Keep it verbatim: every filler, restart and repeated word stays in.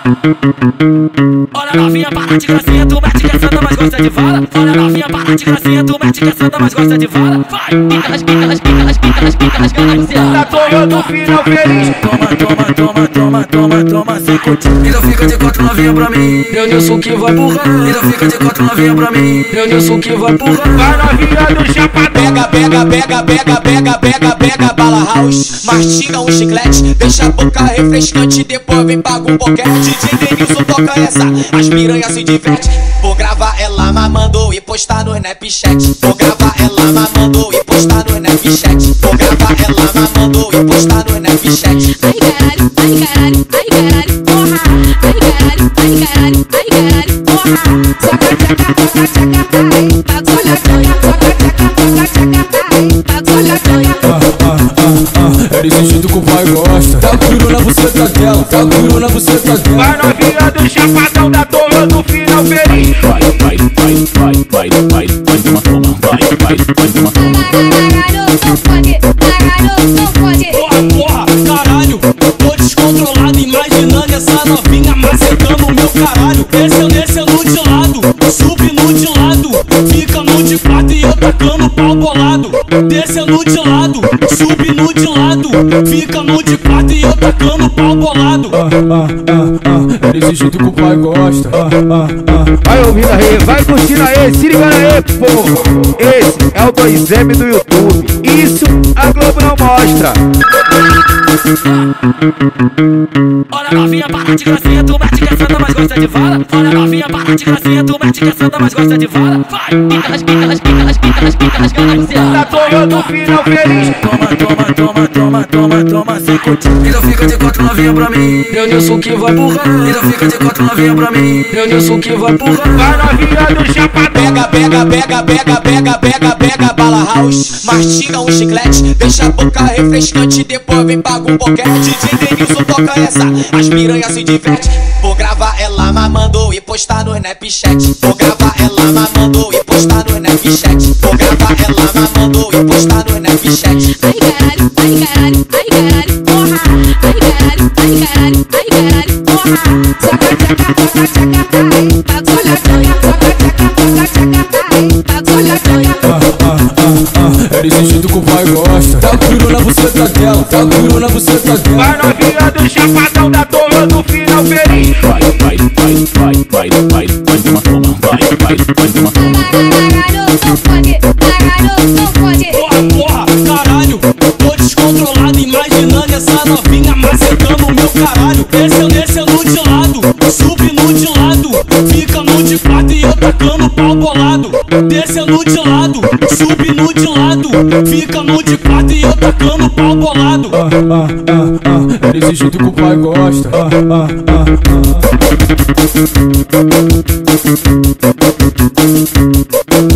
Olha novinha, para de gracinha, tu mete que essa dama mais gosta de vala. Olha novinha, para de gracinha, tu mete que essa dama mais gosta de vala. Vai, pica, las pica, las pica, las pica, las pica, las galáxias. Tá torrando o final feliz. Toma, toma, toma, toma, toma, toma, sem curtir. Então fica de quatro novinha pra mim. Denilson que vai empurrar. Então fica de quatro novinha pra mim. Denilson que vai empurrar. Vai novinha do Chapadão. Pega, pega, pega, pega, pega, pega, pega, bala house. Mastiga um chiclete, deixa a boca refrescante. Depois vem paga um boquete. D J Denilson toca essa, as piranhas se diverte. Vou gravar ela mamando e postar no Snapchat. Vou gravar ela mamando e postar no Snapchat. Vou gravar ela mamando e postar no Snapchat. Ai caralho, ai caralho, ai caralho, porra. Ai caralho, ai caralho, ai caralho, porra. Soca tchaca, soca tchaca, ai. Bagulha doia, soca tchaca, soca tchaca, ai. Bagulha doia. Ah, ah, ah, ah, é desse jeito que o pai gosta. Dá tiro na buceta dela, dá tiro na buceta dela. Vai novinha do Chapadão, da torre do final feliz. Vai, vai, vai, vai, vai, vai, vai de uma toma, vai, vai, vai de uma toma. Caralho, não pode, caralho, não pode. Porra, porra, caralho, tô descontrolado, imaginando essa novinha macetando o meu caralho. Desceu, desceu no de lado, sube no de lado, fica no de quatro e eu tacando pau bolado. Desceu no de lado, sube no de lado, fica no de quatro e eu tacando pau bolado. Ah, ah, ah, ah, é desse jeito que o pai gosta. Ah, ah, ah. Vai ouvindo aí, vai curtindo aí, se liga aí, pô. Esse é o dois M do YouTube. Isso a Globo não mostra. Olha novinha, para de gracinha, tu mete que essa dama mais gosta de vala. Olha novinha, para de gracinha, tu mete que essa dama mais gosta de vala. Vai, pica, las pica, las pica, las pica, las pica, las galáxias. Tá torrando o final feliz. Toma, toma, toma, toma, toma, toma, sem curtir. Então fica de quatro novinha pra mim. Denilson que vai empurrar. Então fica de quatro novinha pra mim. Denilson que vai empurrar. Vai novinha do Chapadão. Pega, pega, pega, pega, pega, pega, pega, bala house. Mastiga um chiclete, deixa a boca refrescante. Depois vem paga um boquete. D J Denilson toca essa, as piranhas se diverte. Vou gravar ela mamando e postar no Snapchat. Vou gravar ela mamando e postar no Snapchat. Vou gravar ela mamando e postar no Snapchat. Ai caralho, ai caralho, ai caralho, porra. Ai caralho, ai caralho, ai caralho, porra. Soca tchaca, soca tchaca, ai. Bagulha doia, soca tchaca, soca tchaca, ai. Bagulha doia. Ah, ah, ah, ah, é desse jeito que o pai gosta. Dá tiro na buceta dela, dá tiro na buceta dela. Vai novinha do Chapadão, da torre do final feliz. Vai, vai, vai, vai, vai, vai, vai de uma toma, vai, vai, vai de uma toma. Caralho, não pode, caralho, não pode. Porra, porra, caralho, tô descontrolado, imaginando essa novinha macetando o meu caralho. Desceu, desceu no de lado, sube no de lado, fica no de quatro e eu tacando pau bolado. Desceu no de lado, sube no de lado, fica no de quatro e eu tacando pau bolado. Ah, ah, ah, ah, é desse jeito que o pai gosta. Ah, ah, ah, ah.